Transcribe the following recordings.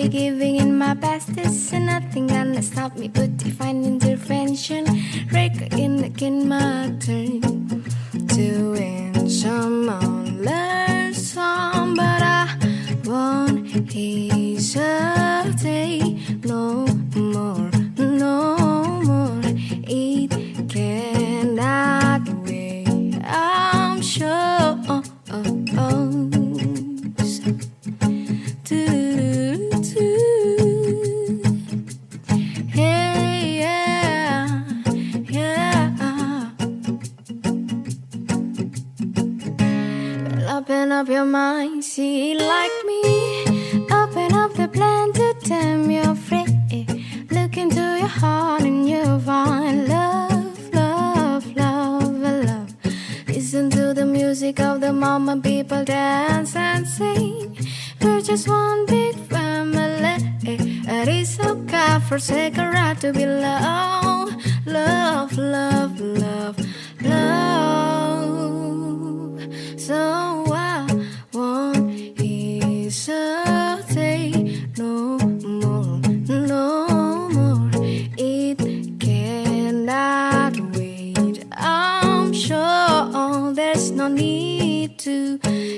be giving in my bestest, and nothing gonna stop me but divine intervention. Again, my turn to win some learn some, but I won't hesitate no more, no more. It cannot wait, I'm sure. Hey, yeah, yeah. Well, open up your mind, see it like me. Open up the plan to tame your free. Look into your heart and you'll find love, love, love, love. Listen to the music of the moment, people dance and sing. We're just one big family. It is so God forsake a right to be loved. Love, love, love, love. So I won't hesitate no more, no more. It cannot wait, I'm sure. There's no need to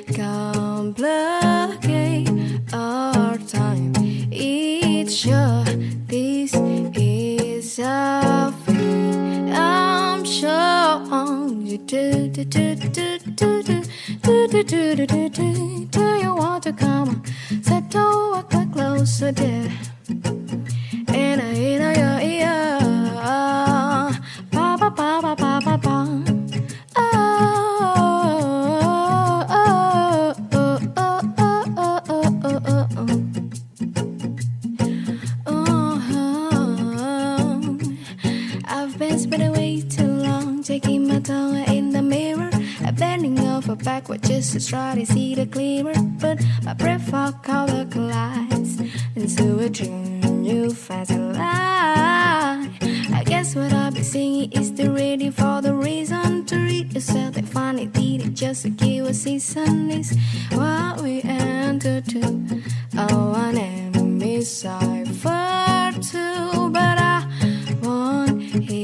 complicate our time. It's sure this is a fate, I'm sure. Do you want to come? Settle a bit closer there. In your ear. Ba ba ba ba ba ba ba. I've been spending way too long taking my tongue in the mirror, bending over backward just to try to see the clearer. But my breath all color collides into a dream you fast and lie. I guess what I'll be singing is the ready for the reason to read yourself. They finally did it just to give a season. Is what we enter to. Oh, an enemy cipher too, but I won't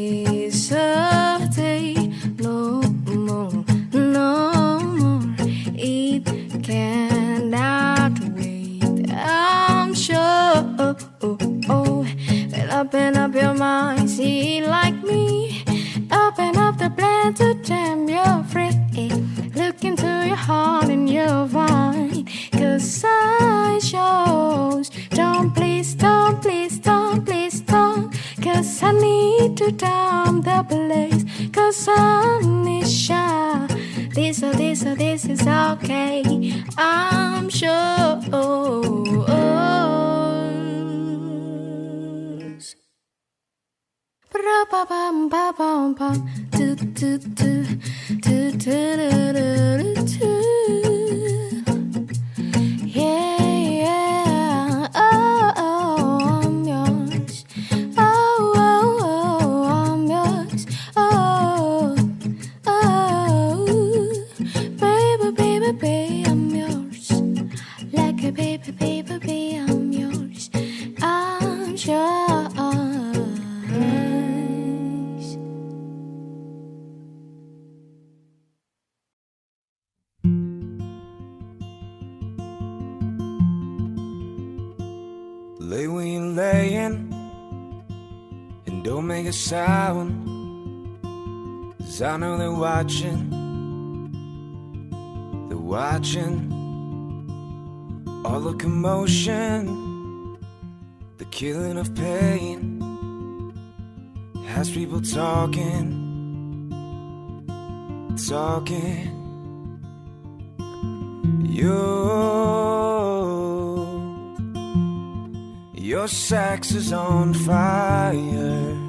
hesitate no more, no more. It cannot wait, I'm sure. Well, open up your mind, see it like me. Open up the plan to tame your free. Look into your heart and you'll find. 'Cause I shows. Don't please, don't please, don't please, don't. 'Cause I need to down the place. 'Cause I need shy. This is okay, I'm sure. Yeah, yeah, oh, I'm yours. Oh, I'm yours. Oh, baby, baby, baby, I'm yours. Like a baby, baby, baby, I'm yours. I'm sure. Lay where you're laying and don't make a sound, 'cause I know they're watching. They're watching all the commotion, the killing of pain. It has people talking, talking. Your sex is on fire.